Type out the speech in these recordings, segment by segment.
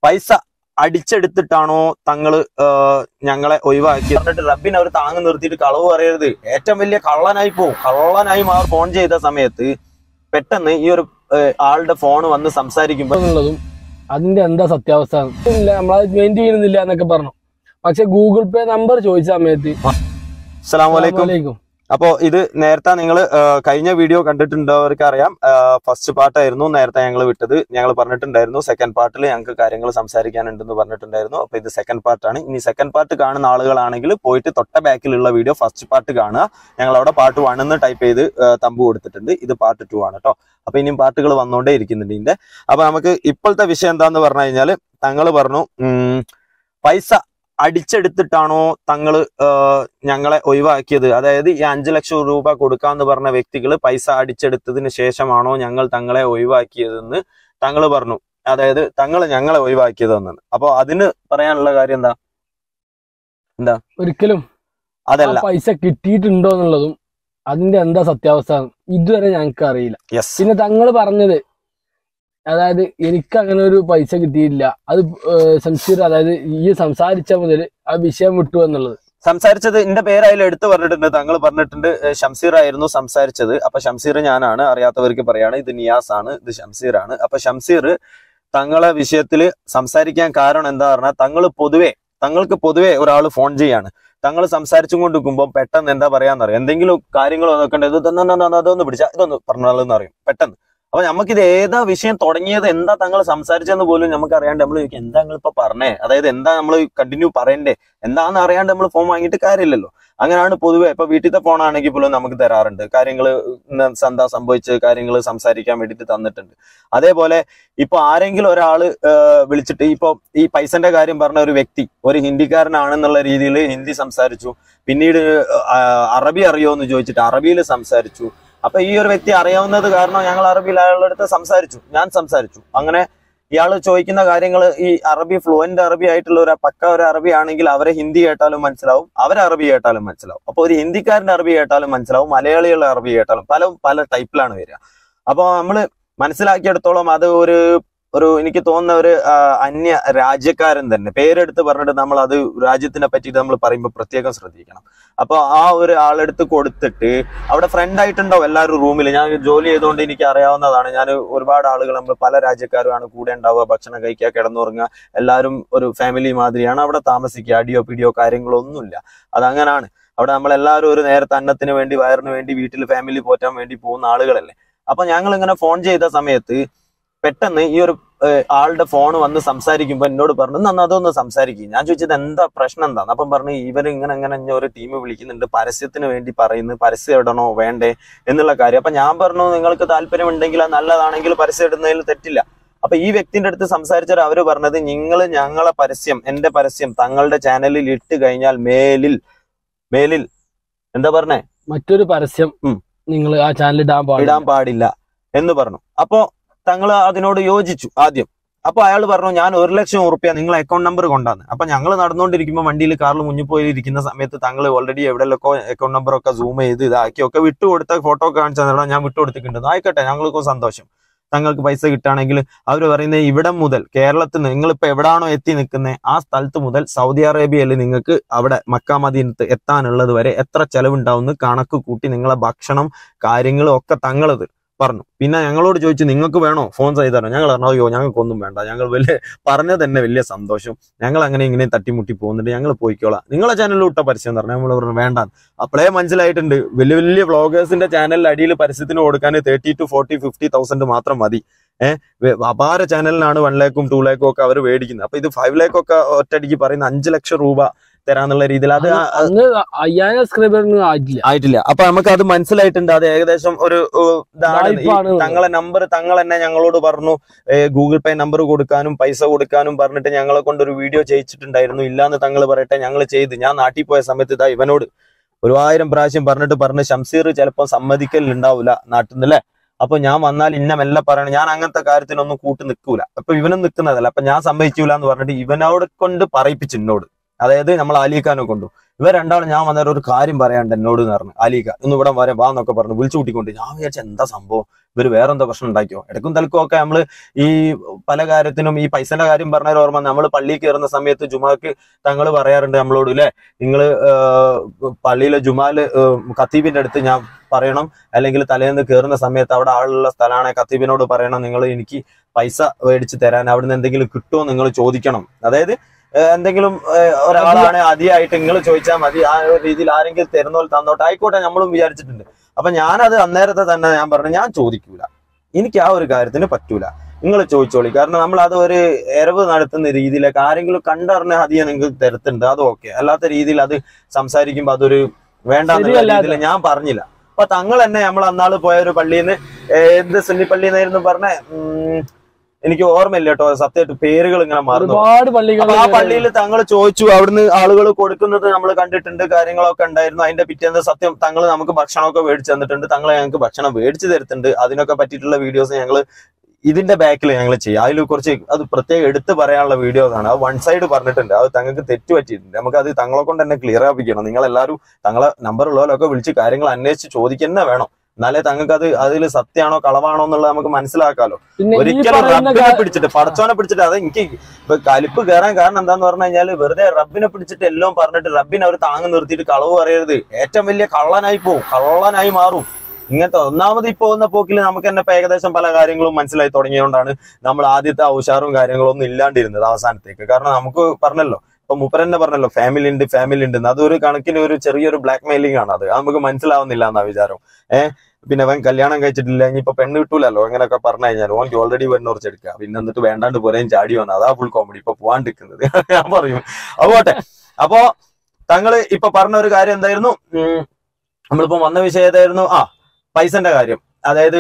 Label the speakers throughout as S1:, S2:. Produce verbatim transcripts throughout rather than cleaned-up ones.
S1: പൈസ അടിച്ചെടുത്തിട്ടാണോ തങ്ങള് ഞങ്ങളെ ഒഴിവാക്കി പറഞ്ഞിട്ട് റബ്ബിനെ അവർ താങ്ങ് നിർത്തിയിട്ട് കളവ് പറയരുത്. ഏറ്റവും വലിയ കള്ളനായി പോവും. കള്ളനായി മാർ ഫോൺ ചെയ്ത സമയത്ത് പെട്ടെന്ന് ഈ ഒരു ആളുടെ ഫോൺ വന്ന് സംസാരിക്കുമ്പോ
S2: എന്നുള്ളതും അതിന്റെ എന്താ സത്യാവസ്ഥ ഇല്ല, നമ്മളത് മെയിൻ ചെയ്യുന്നില്ല എന്നൊക്കെ പറഞ്ഞു. പക്ഷെ ഗൂഗിൾ പേ നമ്പർ ചോദിച്ച സമയത്ത്
S1: അസ്സലാമു അലൈക്കും. അപ്പോ ഇത് നേരത്തെ നിങ്ങൾ കഴിഞ്ഞ വീഡിയോ കണ്ടിട്ടുണ്ടവർക്ക് അറിയാം. ഫസ്റ്റ് പാർട്ടായിരുന്നു നേരത്തെ ഞങ്ങൾ വിട്ടത്. ഞങ്ങൾ പറഞ്ഞിട്ടുണ്ടായിരുന്നു സെക്കൻഡ് പാർട്ടിൽ ഞങ്ങൾക്ക് കാര്യങ്ങൾ സംസാരിക്കാനുണ്ടെന്ന് പറഞ്ഞിട്ടുണ്ടായിരുന്നു. അപ്പൊ ഇത് സെക്കൻഡ് പാർട്ടാണ്. ഇനി സെക്കൻഡ് പാർട്ട് കാണുന്ന ആളുകളാണെങ്കിൽ പോയിട്ട് തൊട്ട ബാക്കിലുള്ള വീഡിയോ ഫസ്റ്റ് പാർട്ട് കാണുക. ഞങ്ങൾ അവിടെ പാർട്ട് വൺ എന്ന് ടൈപ്പ് ചെയ്ത് തമ്പ് കൊടുത്തിട്ടുണ്ട്. ഇത് പാർട്ട് ടു ആണ് കേട്ടോ. അപ്പൊ ഇനിയും പാർട്ടുകൾ വന്നുകൊണ്ടേ ഇരിക്കുന്നുണ്ട് ഇതിന്റെ. അപ്പൊ നമുക്ക് ഇപ്പോഴത്തെ വിഷയം എന്താന്ന് പറഞ്ഞു കഴിഞ്ഞാല് തങ്ങൾ പറഞ്ഞു പൈസ അടിച്ചെടുത്തിട്ടാണോ തങ്ങള് ഞങ്ങളെ ഒഴിവാക്കിയത്, അതായത് ഈ അഞ്ചു ലക്ഷം രൂപ കൊടുക്കാന്ന് പറഞ്ഞ വ്യക്തികൾ പൈസ അടിച്ചെടുത്തതിന് ശേഷമാണോ ഞങ്ങൾ തങ്ങളെ ഒഴിവാക്കിയതെന്ന് തങ്ങൾ പറഞ്ഞു. അതായത് തങ്ങൾ ഞങ്ങളെ ഒഴിവാക്കിയതെന്നാണ്. അപ്പൊ അതിന് പറയാനുള്ള കാര്യം എന്താ എന്താ
S2: ഒരിക്കലും
S1: അതല്ല,
S2: പൈസ കിട്ടിയിട്ടുണ്ടോ എന്നുള്ളതും അതിന്റെ എന്താ സത്യാവസ്ഥ ഇതുവരെ ഞങ്ങൾക്ക് അറിയില്ല. പിന്നെ തങ്ങൾ പറഞ്ഞത് അതായത് എനിക്ക് അങ്ങനെ ഒരു പൈസ കിട്ടിയില്ല, അത് ഷംസീർ അതായത് ഈ സംസാരിച്ച മുതൽ ആ വിഷയം വിട്ടു എന്നുള്ളത്.
S1: സംസാരിച്ചത് എന്റെ പേരായാലും എടുത്തു പറഞ്ഞിട്ടുണ്ട്. തങ്ങൾ പറഞ്ഞിട്ടുണ്ട് ഷംസീർ ആയിരുന്നു സംസാരിച്ചത്. അപ്പൊ ഷംസീർ ഞാനാണ്, അറിയാത്തവർക്ക് പറയാണ് ഇത് നിയാസ് ആണ്, ഇത് ഷംസീർ ആണ്. അപ്പൊ ഷംസീർ തങ്ങളെ വിഷയത്തിൽ സംസാരിക്കാൻ കാരണം എന്താ പറഞ്ഞാൽ തങ്ങൾ പൊതുവെ തങ്ങൾക്ക് പൊതുവെ ഒരാൾ ഫോൺ ചെയ്യാണ്. തങ്ങൾ സംസാരിച്ചും കൊണ്ടിരിക്കുമ്പോൾ പെട്ടെന്ന് എന്താ പറയാന്നറിയാം, എന്തെങ്കിലും കാര്യങ്ങൾ നോക്കണ്ടത് അതൊന്ന് പിടിച്ചാൽ ഇതൊന്ന് പറഞ്ഞാലെന്ന് അറിയും പെട്ടെന്ന്. അപ്പൊ നമുക്കിത് ഏതാ വിഷയം തുടങ്ങിയത്, എന്താ തങ്ങൾ സംസാരിച്ചെന്ന് പോലും നമുക്ക് അറിയാണ്ട് നമ്മൾ എന്താ നിങ്ങൾ ഇപ്പൊ പറഞ്ഞേ, അതായത് എന്താ നമ്മൾ കണ്ടിന്യൂ പറയണ്ടേ എന്താന്ന് അറിയാണ്ട് നമ്മൾ ഫോൺ വാങ്ങിയിട്ട് കാര്യമില്ലല്ലോ. അങ്ങനെയാണ് പൊതുവെ. ഇപ്പൊ വീട്ടിലത്തെ ഫോണാണെങ്കിൽ പോലും നമുക്ക് തരാറുണ്ട്, കാര്യങ്ങൾ എന്താ സംഭവിച്ച കാര്യങ്ങൾ സംസാരിക്കാൻ വേണ്ടിയിട്ട് തന്നിട്ടുണ്ട്. അതേപോലെ ഇപ്പൊ ആരെങ്കിലും ഒരാള് വിളിച്ചിട്ട് ഇപ്പൊ ഈ പൈസന്റെ കാര്യം പറഞ്ഞ ഒരു വ്യക്തി ഒരു ഹിന്ദിക്കാരനാണെന്നുള്ള രീതിയിൽ ഹിന്ദി സംസാരിച്ചു. പിന്നീട് അറബി അറിയോ എന്ന് ചോദിച്ചിട്ട് അറബിയിൽ സംസാരിച്ചു. അപ്പൊ ഈ ഒരു വ്യക്തി അറിയാവുന്നത് കാരണം ഞങ്ങൾ അറബിയിൽ അയാളുടെ അടുത്ത് സംസാരിച്ചു, ഞാൻ സംസാരിച്ചു. അങ്ങനെ ഇയാൾ ചോദിക്കുന്ന കാര്യങ്ങൾ ഈ അറബി ഫ്ലുവന്റ് അറബി ആയിട്ടുള്ള ഒരു പക്ക ഒരു അറബി ആണെങ്കിൽ അവരെ ഹിന്ദി കേട്ടാലും മനസ്സിലാവും, അവരെ അറബി കേട്ടാലും മനസ്സിലാവും. അപ്പൊ ഒരു ഹിന്ദിക്കാരന്റെ അറബി കേട്ടാലും മനസ്സിലാവും, മലയാളികളുടെ അറബി കേട്ടാലും പല പല ടൈപ്പിലാണ് വരിക. അപ്പൊ നമ്മള് മനസ്സിലാക്കിയെടുത്തോളം അത് ഒരു ഒരു എനിക്ക് തോന്നുന്ന ഒരു അന്യ രാജ്യക്കാരൻ തന്നെ പേരെടുത്ത് പറഞ്ഞിട്ട് നമ്മൾ അത് രാജ്യത്തിനെ പറ്റിയിട്ട് നമ്മൾ പറയുമ്പോൾ പ്രത്യേകം ശ്രദ്ധിക്കണം. അപ്പൊ ആ ഒരു ആളെടുത്ത് കൊടുത്തിട്ട് അവിടെ ഫ്രണ്ട് ആയിട്ടുണ്ടാവും എല്ലാവരും റൂമിൽ. ഞാൻ ജോലി ചെയ്തുകൊണ്ട് എനിക്ക് അറിയാവുന്നതാണ്. ഞാൻ ഒരുപാട് ആളുകൾ നമ്മൾ പല രാജ്യക്കാരുമാണ് കൂടെ ഉണ്ടാവുക, ഭക്ഷണം കഴിക്കുക, കിടന്നുറങ്ങുക, എല്ലാവരും ഒരു ഫാമിലി മാതിരിയാണ് അവിടെ താമസിക്കുക. അടിയോ പിടിയോ കാര്യങ്ങളോ ഒന്നുമില്ല. അതങ്ങനാണ്. അവിടെ നമ്മളെല്ലാവരും ഒരു നേരത്തെ അന്നത്തിന് വേണ്ടി വയറിന് വേണ്ടി വീട്ടിൽ ഫാമിലി പോറ്റാൻ വേണ്ടി പോകുന്ന ആളുകളല്ലേ. അപ്പൊ ഞങ്ങൾ ഇങ്ങനെ ഫോൺ ചെയ്ത സമയത്ത് പെട്ടെന്ന് ഈ ഒരു ആളുടെ ഫോൺ വന്ന് സംസാരിക്കുമ്പോ എന്നോട് പറഞ്ഞു നന്ന് അതൊന്ന് സംസാരിക്കും. ഞാൻ ചോദിച്ചത് എന്താ പ്രശ്നം എന്താന്ന്. അപ്പം പറഞ്ഞു ഇവർ ഇങ്ങനെ ഇങ്ങനെ ഒരു ടീം വിളിക്കുന്നുണ്ട്, പരസ്യത്തിന് വേണ്ടി പറയുന്നു, പരസ്യം ഇടണോ വേണ്ടേ എന്നുള്ള കാര്യം. അപ്പൊ ഞാൻ പറഞ്ഞു നിങ്ങൾക്ക് താല്പര്യം ഉണ്ടെങ്കിൽ അത് നല്ലതാണെങ്കിൽ പരസ്യം ഇടുന്നതിൽ തെറ്റില്ല. അപ്പൊ ഈ വ്യക്തിന്റെ അടുത്ത് സംസാരിച്ചാൽ അവര് പറഞ്ഞത് നിങ്ങൾ ഞങ്ങളെ പരസ്യം എന്റെ പരസ്യം തങ്ങളുടെ ചാനലിൽ ഇട്ട് കഴിഞ്ഞാൽ മേലിൽ മേലിൽ എന്താ പറഞ്ഞേ
S2: മറ്റൊരു പരസ്യം നിങ്ങൾ ആ ചാനലിൽ
S1: ഇടാൻ പാടില്ല എന്ന് പറഞ്ഞു. അപ്പോ തങ്ങൾ അതിനോട് യോജിച്ചു ആദ്യം. അപ്പൊ അയാൾ പറഞ്ഞു ഞാൻ ഒരു ലക്ഷം ഉറുപ്പ്യ നിങ്ങളെ അക്കൗണ്ട് നമ്പർ കൊണ്ടാന്ന്. അപ്പൊ ഞങ്ങൾ നടന്നുകൊണ്ടിരിക്കുമ്പോൾ വണ്ടിയിൽ കാറിൽ മുന്നിൽ പോയി ഇരിക്കുന്ന സമയത്ത് തങ്ങൾ ഓൾറെഡി എവിടെയൊക്കെ അക്കൗണ്ട് നമ്പർ ഒക്കെ സൂം ചെയ്ത് ഇതാക്കി ഒക്കെ വിട്ടുകൊടുത്ത ഫോട്ടോ കാണിച്ചാൽ ഞാൻ വിട്ടുകൊടുത്തിട്ടുണ്ട്. ആയിക്കോട്ടെ ഞങ്ങൾക്കും സന്തോഷം. തങ്ങൾക്ക് പൈസ കിട്ടുകയാണെങ്കിൽ അവർ പറയുന്നത് ഇവിടം മുതൽ കേരളത്തിൽ നിന്ന് നിങ്ങളിപ്പോ എവിടാണോ എത്തി നിൽക്കുന്നത് ആ സ്ഥലത്ത് മുതൽ സൗദി അറേബ്യയിൽ നിങ്ങൾക്ക് അവിടെ മക്ക മദീനത്ത് എത്താനുള്ളത് വരെ എത്ര ചെലവുണ്ടാവുമെന്ന് കണക്ക് കൂട്ടി നിങ്ങളെ ഭക്ഷണം കാര്യങ്ങളും ഒക്കെ തങ്ങളത് പറഞ്ഞു. പിന്നെ ഞങ്ങളോട് ചോദിച്ചു നിങ്ങൾക്ക് വേണോ ഫോൺ ചെയ്ത് തരാം. ഞങ്ങൾ പറഞ്ഞു അയ്യോ ഞങ്ങൾക്കൊന്നും വേണ്ട, ഞങ്ങൾ വലിയ പറഞ്ഞത് തന്നെ വലിയ സന്തോഷം, ഞങ്ങൾ അങ്ങനെ ഇങ്ങനെ തട്ടിമുട്ടി പോകുന്നുണ്ട്, ഞങ്ങൾ പോയിക്കോളാം, നിങ്ങളെ ചാനലിൽ ഇട്ട പരസ്യം എന്ന് പറഞ്ഞു. നമ്മൾ പറഞ്ഞു വേണ്ട. അപ്പോഴേ മനസ്സിലായിട്ടുണ്ട് വലിയ വലിയ വ്ളോഗേഴ്സിന്റെ ചാനലിൽ അടിയിൽ പരസ്യത്തിന് കൊടുക്കാൻ thirty two forty fifty thousand മാത്രം മതി. ഏഹ് അപാര ചാനലിനാണ് വൺ ലാക്കും ടു ലാക്കും ഒക്കെ അവർ മേടിക്കുന്നത്. അപ്പൊ ഇത് ഫൈവ് ലാക്ക് ഒക്കെ ഒറ്റയടിക്ക് പറയുന്ന അഞ്ചു ലക്ഷം രൂപ തരാന്നുള്ള രീതിയിൽ അത്
S2: അയ്യായിരം സബ്സ്ക്രൈബറിന്
S1: ആയിട്ടില്ല. അപ്പൊ നമുക്ക് അത് മനസ്സിലായിട്ടുണ്ട്. അത് ഏകദേശം ഒരു തങ്ങളെ നമ്പർ തങ്ങൾ തന്നെ ഞങ്ങളോട് പറഞ്ഞു ഗൂഗിൾ പേ നമ്പർ കൊടുക്കാനും പൈസ കൊടുക്കാനും പറഞ്ഞിട്ട് ഞങ്ങളെ കൊണ്ട് ഒരു വീഡിയോ ചെയ്യിച്ചിട്ടുണ്ടായിരുന്നു. ഇല്ലാന്ന് തങ്ങൾ പറയട്ടെ ഞങ്ങൾ ചെയ്ത്. ഞാൻ നാട്ടിൽ പോയ സമയത്ത് ഇതാ ഇവനോട് ഒരു ആയിരം പ്രാവശ്യം പറഞ്ഞിട്ട് പറഞ്ഞ് ഷംസീർ ചിലപ്പോൾ സമ്മതിക്കലുണ്ടാവില്ല നാട്ടിൽ നിന്നല്ലേ, അപ്പൊ ഞാൻ വന്നാൽ ഇന്ന മെല്ലെ പറയണം, ഞാൻ അങ്ങനത്തെ കാര്യത്തിനൊന്നും കൂട്ട് നിൽക്കൂല. അപ്പൊ ഇവനും നിൽക്കുന്നതല്ല, അപ്പൊ ഞാൻ സമ്മതിക്കൂല എന്ന് പറഞ്ഞിട്ട് ഇവനോട് കൊണ്ട് പറയിപ്പിച്ചു എന്നോട് അതായത് നമ്മൾ അലീഖാനെ കൊണ്ടു. ഇവർ രണ്ടാളും ഞാൻ വന്നേരം ഒരു കാര്യം പറയാണ്ട് എന്നോട് എന്ന് പറഞ്ഞു, അലീഖ ഇന്ന് ഇവിടെ വരെ വാ എന്നൊക്കെ പറഞ്ഞു വിളിച്ചു കൂട്ടിക്കൊണ്ട്. ഞാൻ വിചാരിച്ച എന്താ സംഭവം, ഇവര് വേറെന്തോ പ്രശ്നം ഉണ്ടാക്കിയോ. ഇടക്കും തലക്കും ഒക്കെ നമ്മള് ഈ പല കാര്യത്തിനും ഈ പൈസന്റെ കാര്യം പറഞ്ഞ ഓർമ്മ, നമ്മൾ പള്ളിയിൽ കയറുന്ന സമയത്ത് ജുമാക്ക് തങ്ങൾ പറയാറുണ്ട് നമ്മളോട് ഇല്ലേ, നിങ്ങള് പള്ളിയിലെ ജുമാല് ഖത്തീബിന്റെ അടുത്ത് ഞാൻ പറയണം, അല്ലെങ്കിൽ തലേന്ന് കയറുന്ന സമയത്ത് അവിടെ ആളുള്ള സ്ഥലമാണ്, ഖത്തീബിനോട് പറയണം നിങ്ങൾ എനിക്ക് പൈസ മേടിച്ച് തരാൻ, അവിടുന്ന് എന്തെങ്കിലും കിട്ടുമോ നിങ്ങൾ ചോദിക്കണം. അതായത് എന്തെങ്കിലും ഒരാളാണ് അതിയായിട്ട് നിങ്ങൾ ചോദിച്ചാൽ മതി, ആ ഒരു രീതിയിൽ ആരെങ്കിലും തരുന്നോൽ തന്നോട്ട് ആയിക്കോട്ടെ നമ്മളും വിചാരിച്ചിട്ടുണ്ട്. അപ്പൊ ഞാനത് അന്നേരത്തെ തന്നെ ഞാൻ പറഞ്ഞു, ഞാൻ ചോദിക്കൂല, എനിക്ക് ആ ഒരു കാര്യത്തിന് പറ്റൂല, നിങ്ങൾ ചോദിച്ചോളി. കാരണം നമ്മൾ അത് ഒരു എരവ് നടത്തുന്ന രീതിയിലേക്ക് ആരെങ്കിലും കണ്ടറിഞ്ഞ ഹദിയ നിങ്ങൾക്ക് തരത്തുണ്ട്, അത് ഓക്കെ. അല്ലാത്ത രീതിയിൽ അത് സംസാരിക്കുമ്പോ അതൊരു വേണ്ടെന്നുള്ള രീതിയിൽ ഞാൻ പറഞ്ഞില്ല. അപ്പൊ തങ്ങൾ തന്നെ നമ്മൾ അന്നാള് പോയ ഒരു പള്ളിയിൽ നിന്ന്, എന്ത് സുന്നി പള്ളിന്നായിരുന്നു പറഞ്ഞ, എനിക്ക് ഓർമ്മയില്ല കേട്ടോ സത്യമായിട്ട്, പേരുകൾ ഇങ്ങനെ മറന്നു. അപ്പൊ ആ പള്ളിയിൽ തങ്ങൾ ചോദിച്ചു, അവിടുന്ന് ആളുകൾ കൊടുക്കുന്നത് നമ്മൾ കണ്ടിട്ടുണ്ട്, കാര്യങ്ങളൊക്കെ ഉണ്ടായിരുന്നു. അതിന്റെ പിറ്റേന്ന് സത്യം തങ്ങൾ നമുക്ക് ഭക്ഷണമൊക്കെ മേടിച്ചു തന്നിട്ടുണ്ട്, തങ്ങൾ ഞങ്ങൾക്ക് ഭക്ഷണം മേടിച്ചു തരുന്നുണ്ട്. അതിനൊക്കെ പറ്റിയിട്ടുള്ള വീഡിയോസ് ഞങ്ങൾ ഇതിന്റെ ബാക്കിൽ ഞങ്ങൾ ചെയ്യും. അതിൽ കുറച്ച് അത് പ്രത്യേകം എടുത്ത് പറയാനുള്ള വീഡിയോസ് ആണ്. അത് വൺ സൈഡ് പറഞ്ഞിട്ടുണ്ട്, അത് തങ്ങൾക്ക് തെറ്റ് പറ്റിയിട്ടുണ്ട്. നമുക്ക് അത് തങ്ങളെ കൊണ്ട് തന്നെ ക്ലിയർ ആപ്പിക്കണം. നിങ്ങൾ എല്ലാവരും തങ്ങളെ നമ്പർ ഉള്ളവരൊക്കെ വിളിച്ച് കാര്യങ്ങൾ അന്വേഷിച്ച് ചോദിക്കുന്ന വേണം, എന്നാലേ തങ്ങൾക്ക് അത് അതിൽ സത്യമാണോ കളവാണോ എന്നുള്ളത് നമുക്ക് മനസ്സിലാക്കാലോ. ഒരിക്കലും റബ്ബിനെ പിടിച്ചിട്ട് പടച്ചോനെ പിടിച്ചിട്ട്, അത് എനിക്ക് ഇപ്പൊ കലിപ്പ് കയറാൻ കാരണം എന്താന്ന് പറഞ്ഞു കഴിഞ്ഞാല്, വെറുതെ റബ്ബിനെ പിടിച്ചിട്ട് എല്ലാം പറഞ്ഞിട്ട് റബ്ബിനെ അവർ താങ്ങി നിർത്തിയിട്ട് കളവ് പറയരുത്. ഏറ്റവും വലിയ കള്ളനായി പോവും, കള്ളനായി മാറും. ഇങ്ങനത്തെ ഒന്നാമത് ഈ പോകുന്ന പോക്കിൽ നമുക്ക് തന്നെ ഇപ്പൊ ഏകദേശം പല കാര്യങ്ങളും മനസ്സിലായി തുടങ്ങിയതുകൊണ്ടാണ് നമ്മൾ ആദ്യത്തെ ഉഷാറും കാര്യങ്ങളും ഒന്നും ഇല്ലാണ്ടിരുന്നത് അവസാനത്തേക്ക്. കാരണം നമുക്ക് പറഞ്ഞല്ലോ, ഇപ്പൊ മുപ്പരന്നെ പറഞ്ഞല്ലോ ഫാമിലി ഉണ്ട് ഫാമിലി ഉണ്ട്, അതൊരു കണക്കിന് ഒരു ചെറിയൊരു ബ്ലാക്ക് മെയിലിംഗ് ആണ്. അത് നമുക്ക് മനസ്സിലാവുന്നില്ല എന്നാ വിചാരം. ഏഹ് പിന്നെ അവൻ കല്യാണം കഴിച്ചിട്ടില്ല, ഇനിയിപ്പോ പെണ്ണ് കിട്ടൂലല്ലോ അങ്ങനെയൊക്കെ പറഞ്ഞു കഴിഞ്ഞാൽ ഓൻക്ക് ഓൾറെഡി പെണ്ണ് കുറച്ചെടുക്കുക, പിന്നെ എന്നിട്ട് വേണ്ടാണ്ട് പോരെയും ചാടി വന്നു. അതാ ഫുൾ കോമഡി ഇപ്പൊ പോവാണ്ടിരിക്കുന്നത് ഞാൻ പറയും. അതുപോട്ടെ. അപ്പോ തങ്ങള് ഇപ്പൊ പറഞ്ഞ ഒരു കാര്യം എന്തായിരുന്നു, നമ്മളിപ്പോ വന്ന വിഷയം ഏതായിരുന്നു? ആ പൈസന്റെ കാര്യം. അതായത്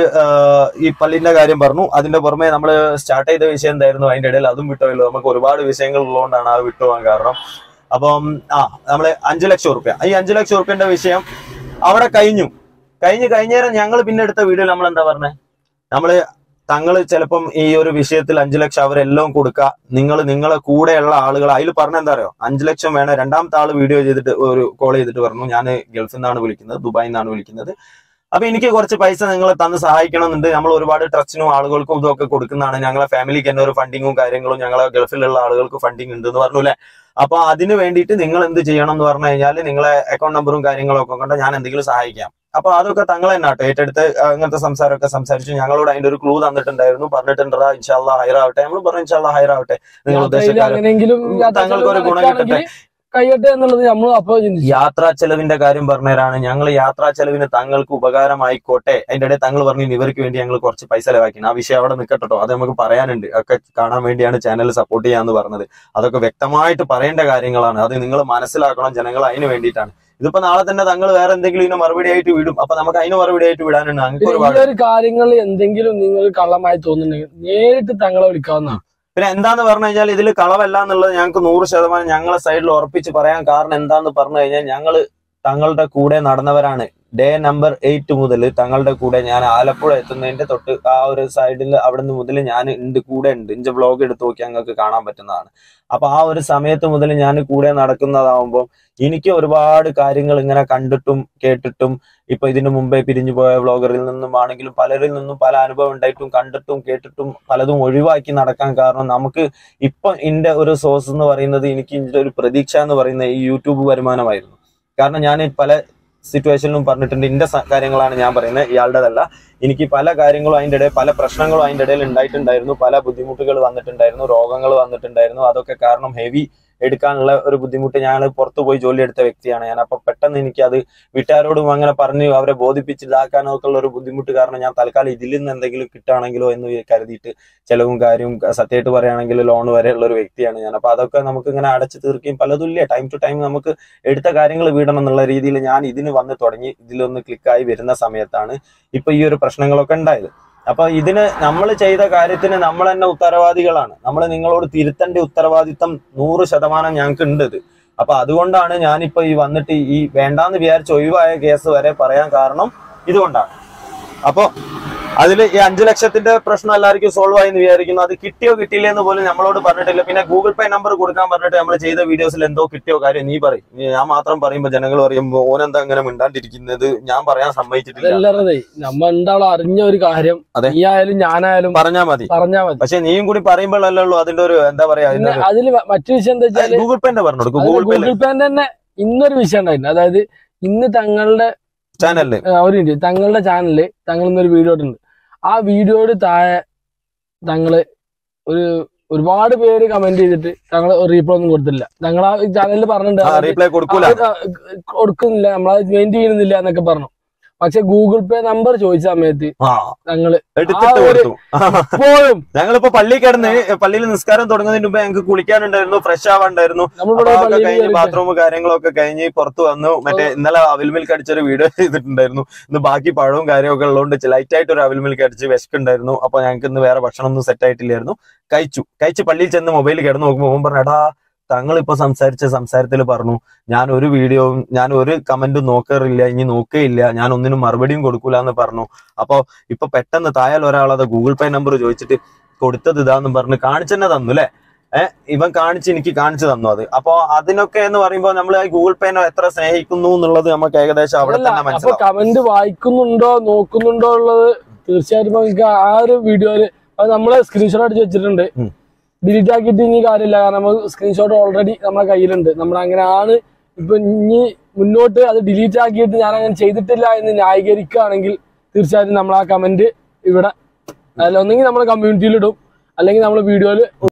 S1: ഈ പള്ളിന്റെ കാര്യം പറഞ്ഞു. അതിന്റെ പുറമെ നമ്മൾ സ്റ്റാർട്ട് ചെയ്ത വിഷയം എന്തായിരുന്നു, അതിന്റെ ഇടയിൽ അതും വിട്ടുപോയല്ലോ. നമുക്ക് ഒരുപാട് വിഷയങ്ങൾ ഉള്ളതുകൊണ്ടാണ് അത് വിട്ടുപോകാൻ കാരണം. അപ്പം ആ നമ്മള് അഞ്ചു ലക്ഷം റുപ്യ ഈ അഞ്ചു ലക്ഷം റുപ്യന്റെ വിഷയം അവിടെ കഴിഞ്ഞു കഴിഞ്ഞ് കഴിഞ്ഞേരം ഞങ്ങൾ പിന്നെ എടുത്ത വീഡിയോ നമ്മൾ എന്താ പറഞ്ഞത്, നമ്മള് തങ്ങള് ചിലപ്പം ഈ ഒരു വിഷയത്തിൽ അഞ്ചു ലക്ഷം അവരെല്ലാം കൊടുക്കുക, നിങ്ങൾ നിങ്ങളെ കൂടെയുള്ള ആളുകൾ അതിൽ പറഞ്ഞ എന്താ അറിയോ, അഞ്ചു ലക്ഷം വേണം. രണ്ടാമത്തെ ആള് വീഡിയോ ചെയ്തിട്ട് ഒരു കോൾ ചെയ്തിട്ട് പറഞ്ഞു, ഞാൻ ഗൾഫിൽ നിന്നാണ് വിളിക്കുന്നത്, ദുബായിൽ നിന്നാണ് വിളിക്കുന്നത്, അപ്പൊ എനിക്ക് കുറച്ച് പൈസ നിങ്ങൾ തന്ന് സഹായിക്കണം എന്നുണ്ട്. നമ്മൾ ഒരുപാട് ട്രസ്റ്റിനും ആളുകൾക്കും ഇതൊക്കെ കൊടുക്കുന്നതാണ്, ഞങ്ങളെ ഫാമിലിക്ക് തന്നെ ഒരു ഫണ്ടിങ്ങും കാര്യങ്ങളും ഞങ്ങളെ ഗൾഫിലുള്ള ആളുകൾക്ക് ഫണ്ടിങ് ഉണ്ട് എന്ന് പറഞ്ഞു അല്ലെ. അപ്പൊ അതിന് വേണ്ടിയിട്ട് നിങ്ങൾ എന്ത് ചെയ്യണം എന്ന് പറഞ്ഞു കഴിഞ്ഞാൽ നിങ്ങളെ അക്കൗണ്ട് നമ്പറും കാര്യങ്ങളും ഒക്കെ കൊണ്ട് ഞാൻ എന്തെങ്കിലും സഹായിക്കാം. അപ്പൊ അതൊക്കെ തങ്ങൾ തന്നെ ആട്ടോ ഏറ്റെടുത്ത് അങ്ങനത്തെ സംസാരമൊക്കെ സംസാരിച്ചു. ഞങ്ങളോട് അതിന്റെ ഒരു ക്ലൂ തന്നിട്ടുണ്ടായിരുന്നു, പറഞ്ഞിട്ടുണ്ടാ ഇൻഷാല്ലാ ഹൈറാവട്ടെ. നമ്മൾ പറഞ്ഞു ഇൻഷാല്ലാ ഹൈറാവട്ടെ, നിങ്ങൾ ഉദ്ദേശിച്ച തങ്ങൾക്ക് ഒരു ഗുണം കിട്ടട്ടെ
S2: കഴിയട്ടെ എന്നുള്ളത് നമ്മൾ അപ്പൊ
S1: യാത്രാ ചെലവിന്റെ കാര്യം പറഞ്ഞവരാണ്. ഞങ്ങൾ യാത്രാ ചെലവിന് തങ്ങൾക്ക് ഉപകാരമായിക്കോട്ടെ. അതിന്റെ ഇടയിൽ തങ്ങൾ പറഞ്ഞു ഇവർക്ക് വേണ്ടി ഞങ്ങൾ കുറച്ച് പൈസ ചെലവാക്കി. ആ വിഷയം അവിടെ നിൽക്കട്ടോ, അത് നമുക്ക് പറയാനുണ്ട്. ഒക്കെ കാണാൻ വേണ്ടിയാണ് ചാനൽ സപ്പോർട്ട് ചെയ്യാന്ന് പറഞ്ഞത്. അതൊക്കെ വ്യക്തമായിട്ട് പറയേണ്ട കാര്യങ്ങളാണ്, അത് നിങ്ങൾ മനസ്സിലാക്കണം ജനങ്ങൾ. അതിന് വേണ്ടിയിട്ടാണ്. ഇതിപ്പോ നാളെ തന്നെ തങ്ങൾ വേറെ എന്തെങ്കിലും ഇതിന് മറുപടി ആയിട്ട് വിടും. അപ്പൊ നമുക്ക് അതിന് മറുപടി ആയിട്ട് വിടാനുണ്ട്. അങ്ങനെ ഒരുപാട്
S2: കാര്യങ്ങൾ എന്തെങ്കിലും നിങ്ങൾ കള്ളമായി തോന്നുന്നുണ്ടെങ്കിൽ നേരിട്ട് തങ്ങളെ വിളിക്കാവുന്നതാണ്.
S1: പിന്നെ എന്താന്ന് പറഞ്ഞു കഴിഞ്ഞാൽ ഇതിൽ കളവല്ല എന്നുള്ളത് ഞങ്ങൾക്ക് നൂറ് ശതമാനം ഞങ്ങളെ സൈഡിൽ ഉറപ്പിച്ച് പറയാൻ കാരണം എന്താന്ന് പറഞ്ഞു കഴിഞ്ഞാൽ, ഞങ്ങള് തങ്ങളുടെ കൂടെ നടന്നവരാണ്. ഡേ നമ്പർ എയ്റ്റ് മുതൽ തങ്ങളുടെ കൂടെ ഞാൻ ആലപ്പുഴ എത്തുന്നതിന്റെ തൊട്ട് ആ ഒരു സൈഡിൽ അവിടുന്ന് മുതൽ ഞാൻ ഉണ്ട്, കൂടെ ഉണ്ട്. ഇഞ്ച വ്ലോഗ് എടുത്ത് നോക്കി ഞങ്ങൾക്ക് കാണാൻ പറ്റുന്നതാണ്. അപ്പൊ ആ ഒരു സമയത്ത് മുതൽ ഞാൻ കൂടെ നടക്കുന്നതാവുമ്പോൾ എനിക്ക് ഒരുപാട് കാര്യങ്ങൾ ഇങ്ങനെ കണ്ടിട്ടും കേട്ടിട്ടും ഇപ്പൊ ഇതിനു മുമ്പേ പിരിഞ്ഞു പോയ വ്ലോഗറിൽ നിന്നും ആണെങ്കിലും പലരിൽ നിന്നും പല അനുഭവം ഉണ്ടായിട്ടും കണ്ടിട്ടും കേട്ടിട്ടും പലതും ഒഴിവാക്കി നടക്കാൻ കാരണം നമുക്ക് ഇപ്പൊ ഇതിന്റെ ഒരു സോഴ്സ് എന്ന് പറയുന്നത്, എനിക്ക് ഇതിന്റെ ഒരു പ്രതീക്ഷ എന്ന് പറയുന്നത് ഈ യൂട്യൂബ് വരുമാനമായിരുന്നു. കാരണം ഞാൻ പല സിറ്റുവേഷനിലും പറഞ്ഞിട്ടുണ്ട്, ഇന്റെ കാര്യങ്ങളാണ് ഞാൻ പറയുന്നത്, ഇയാളുടേതല്ല. എനിക്ക് പല കാര്യങ്ങളും അതിൻ്റെ ഇടയിൽ പല പ്രശ്നങ്ങളും അതിൻ്റെ ഇടയിൽ ഉണ്ടായിട്ടുണ്ടായിരുന്നു, പല ബുദ്ധിമുട്ടുകൾ വന്നിട്ടുണ്ടായിരുന്നു, രോഗങ്ങൾ വന്നിട്ടുണ്ടായിരുന്നു. അതൊക്കെ കാരണം ഹെവി എടുക്കാനുള്ള ഒരു ബുദ്ധിമുട്ട്. ഞാൻ പുറത്തു പോയി ജോലി എടുത്ത വ്യക്തിയാണ് ഞാൻ. അപ്പൊ പെട്ടെന്ന് എനിക്ക് അത് വീട്ടുകാരോടും അങ്ങനെ പറഞ്ഞ് അവരെ ബോധിപ്പിച്ച് ഇതാക്കാനൊക്കെ ഉള്ള ഒരു ബുദ്ധിമുട്ട് കാരണം ഞാൻ തൽക്കാലം ഇതിൽ നിന്ന് എന്തെങ്കിലും കിട്ടുകയാണെങ്കിലോ എന്ന് കരുതിയിട്ട് ചെലവും കാര്യവും സത്യമായിട്ട് പറയുകയാണെങ്കിൽ ലോൺ വരെ ഉള്ള ഒരു വ്യക്തിയാണ് ഞാൻ. അപ്പൊ അതൊക്കെ നമുക്ക് ഇങ്ങനെ അടച്ചു തീർക്കുകയും പലതുമില്ല, ടൈം ടു ടൈം നമുക്ക് എടുത്ത കാര്യങ്ങൾ വീടണം എന്നുള്ള രീതിയിൽ ഞാൻ ഇതിന് വന്ന് തുടങ്ങി. ഇതിലൊന്ന് ക്ലിക്കായി വരുന്ന സമയത്താണ് ഇപ്പൊ ഈ ഒരു പ്രശ്നങ്ങളൊക്കെ ഉണ്ടായത്. അപ്പൊ ഇതിന് നമ്മൾ ചെയ്ത കാര്യത്തിന് നമ്മൾ തന്നെ ഉത്തരവാദികളാണ്. നമ്മൾ നിങ്ങളോട് തിരുത്തേണ്ട ഉത്തരവാദിത്തം നൂറ് ശതമാനം ഞങ്ങൾക്ക് ഉണ്ട്. അപ്പൊ അതുകൊണ്ടാണ് ഞാനിപ്പോ ഈ വന്നിട്ട് ഈ വേണ്ടാന്ന് വിചാരിച്ച ഒഴിവായ കേസ് വരെ പറയാൻ കാരണം ഇതുകൊണ്ടാണ്. അപ്പൊ അതില് ഈ അഞ്ചു ലക്ഷത്തിന്റെ പ്രശ്നം എല്ലാവർക്കും സോൾവ് ആയി എന്ന് വിചാരിക്കുന്നു. അത് കിട്ടിയോ കിട്ടിയില്ലേ എന്ന് പോലും നമ്മളോട് പറഞ്ഞിട്ടില്ല. പിന്നെ ഗൂഗിൾ പേ നമ്പർ കൊടുക്കാൻ പറഞ്ഞിട്ട് നമ്മൾ ചെയ്ത വീഡിയോസിൽ എന്തോ കിട്ടിയോ കാര്യം നീ പറയും. ഞാൻ മാത്രം പറയുമ്പോ ജനങ്ങൾ പറയുമ്പോ ഓനെന്താ അങ്ങനെ മിണ്ടാണ്ടിരിക്കുന്നത്, ഞാൻ പറയാൻ സമ്മതിച്ചിട്ടില്ല.
S2: നമ്മ എന്താണോ അറിഞ്ഞ ഒരു കാര്യം നീയായാലും ഞാനായാലും പറഞ്ഞാൽ മതി പറഞ്ഞാൽ മതി.
S1: പക്ഷെ നീയും കൂടി പറയുമ്പോഴല്ലേ ഉള്ളൂ അതിന്റെ ഒരു എന്താ പറയാ.
S2: അതിൽ മറ്റു വിഷയം എന്താ വെച്ചാൽ
S1: ഗൂഗിൾ പേന്റെ പറഞ്ഞു കൊടുക്കും. ഗൂഗിൾ
S2: ഗൂഗിൾ പേന്റെ തന്നെ ഇന്നൊരു വിഷയം ഉണ്ടായിരുന്നു. അതായത് ഇന്ന് തങ്ങളുടെ
S1: ചാനലില്
S2: ഒരു മിനിറ്റ് തങ്ങളുടെ ചാനലില് തങ്ങൾ ഇന്നൊരു വീഡിയോ ഇട്ടുണ്ട്. ആ വീഡിയോയുടെ താഴെ തങ്ങള് ഒരു ഒരുപാട് പേര് കമന്റ് ചെയ്തിട്ട് തങ്ങൾ റീപ്ലൈ ഒന്നും കൊടുത്തില്ല. ഞങ്ങൾ ആ ചാനലിൽ പറഞ്ഞിട്ടുണ്ട് കൊടുക്കുന്നില്ല, നമ്മളത് മെയിൻ ചെയ്യുന്നില്ല എന്നൊക്കെ പറഞ്ഞു. പക്ഷെ ഗൂഗിൾ പേ നമ്പർ ചോദിച്ച സമയത്ത് ഞങ്ങള്
S1: ഇപ്പോഴും ഞങ്ങളിപ്പോ പള്ളി കിടന്ന് പള്ളിയിൽ നിസ്കാരം തുടങ്ങുന്നതിന് മുമ്പ് ഞങ്ങൾക്ക് കുളിക്കാനുണ്ടായിരുന്നു, ഫ്രഷ് ആവാണ്ടായിരുന്നു. ബാത്റൂം കാര്യങ്ങളൊക്കെ കഴിഞ്ഞ് പുറത്ത് വന്നു. മറ്റേ ഇന്നലെ അവിൽ മിൽക്ക് അടിച്ചൊരു വീഡിയോ ചെയ്തിട്ടുണ്ടായിരുന്നു. ഇന്ന് ബാക്കി പഴവും കാര്യമൊക്കെ ഉള്ളതുകൊണ്ട് ലൈറ്റ് ആയിട്ട് ഒരു അവിൽ മിൽക്ക് അടിച്ച് വിശക്കുണ്ടായിരുന്നു. അപ്പൊ ഞങ്ങൾക്ക് ഇന്ന് വേറെ ഭക്ഷണം ഒന്നും സെറ്റ് ആയിട്ടില്ലായിരുന്നു. കഴിച്ചു കഴിച്ച് പള്ളിയിൽ ചെന്ന് മൊബൈൽ കിടന്ന് നോക്കുമ്പോൾ ഓൻ പറഞ്ഞു, എടാ തങ്ങൾ ഇപ്പൊ സംസാരിച്ച സംസാരത്തിൽ പറഞ്ഞു ഞാൻ ഒരു വീഡിയോയും ഞാൻ ഒരു കമന്റും നോക്കാറില്ല, ഇനി നോക്കേയില്ല, ഞാൻ ഒന്നിനും മറുപടിയും കൊടുക്കൂല എന്ന് പറഞ്ഞു. അപ്പൊ ഇപ്പൊ പെട്ടെന്ന് തായാൽ ഒരാളത് ഗൂഗിൾ പേ നമ്പർ ചോദിച്ചിട്ട് കൊടുത്തത് ഇതാന്ന് പറഞ്ഞ് കാണിച്ചെന്നെ തന്നു അല്ലെ. ഏഹ് ഇവൻ കാണിച്ച് എനിക്ക് കാണിച്ചു തന്നു അത്. അപ്പൊ അതിനൊക്കെ എന്ന് പറയുമ്പോൾ നമ്മൾ ഗൂഗിൾ പേനെ എത്ര സ്നേഹിക്കുന്നു എന്നുള്ളത് നമുക്ക് ഏകദേശം അവിടെ തന്നെ മനസ്സിലാവും.
S2: കമന്റ് വായിക്കുന്നുണ്ടോ നോക്കുന്നുണ്ടോ ഉള്ളത് തീർച്ചയായിട്ടും നമുക്ക് ആ ഒരു വീഡിയോയില് അത് നമ്മള് സ്ക്രീൻഷോട്ട് അടിച്ച് വെച്ചിട്ടുണ്ട്. ഡിലീറ്റ് ആക്കിയിട്ട് ഇനി കാര്യമില്ല, കാരണം നമുക്ക് സ്ക്രീൻഷോട്ട് ഓൾറെഡി നമ്മുടെ കയ്യിലുണ്ട്. നമ്മൾ അങ്ങനെയാണ് ഇപ്പൊ ഇനി മുന്നോട്ട് അത് ഡിലീറ്റ് ആക്കിയിട്ട് ഞാൻ അങ്ങനെ ചെയ്തിട്ടില്ല എന്ന് ന്യായീകരിക്കുകയാണെങ്കിൽ തീർച്ചയായിട്ടും നമ്മൾ ആ കമന്റ് ഇവിടെ ഒന്നെങ്കിൽ നമ്മുടെ കമ്മ്യൂണിറ്റിയിൽ ഇടും, അല്ലെങ്കിൽ നമ്മൾ വീഡിയോയിൽ